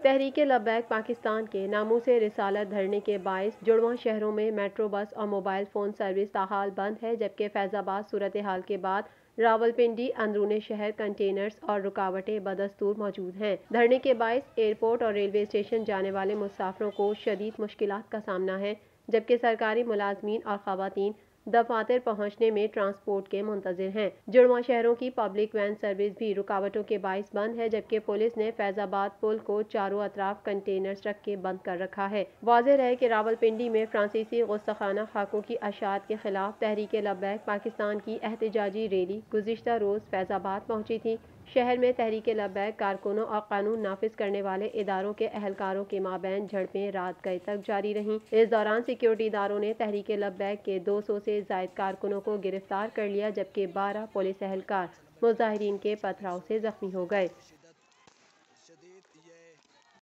तहरीक लब्बैक पाकिस्तान के नामूस रिसालत धरने के बायस जुड़वां शहरों में मेट्रो बस और मोबाइल फ़ोन सर्विस ताहाल बंद है, जबकि फैज़ाबाद सूरत हाल के बाद रावलपिंडी अंदरूनी शहर कंटेनर्स और रुकावटें बदस्तूर मौजूद हैं। धरने के बायस एयरपोर्ट और रेलवे स्टेशन जाने वाले मुसाफिरों को शदीद मुश्किलात का सामना है, जबकि सरकारी मुलाजमीन और खवातीन दफातर पहुंचने में ट्रांसपोर्ट के मुंतजिर हैं। जुड़वां शहरों की पब्लिक वैन सर्विस भी रुकावटों के बायस बंद है, जबकि पुलिस ने फैजाबाद पुल को चारों अतराफ कंटेनर्स रख के बंद कर रखा है। वाज़ेह है कि रावलपिंडी में फ्रांसीसी गुस्ताखाना खाकों की अशात के खिलाफ तहरीक लब्बैक पाकिस्तान की एहतजाजी रैली गुज़िश्ता रोज़ फैजाबाद पहुंची थी। शहर में तहरीक लब्बैक कारकुनों और कानून नाफिज करने वाले इदारों के अहलकारों के माबैन झड़पें रात गए तक जारी रहीं। इस दौरान सिक्योरिटी इदारों ने तहरीक लब्बैक के 200 से जायद कारकुनों को गिरफ्तार कर लिया, जबकि 12 पुलिस अहलकार मुजाहिरीन के पथराव से जख्मी हो गए।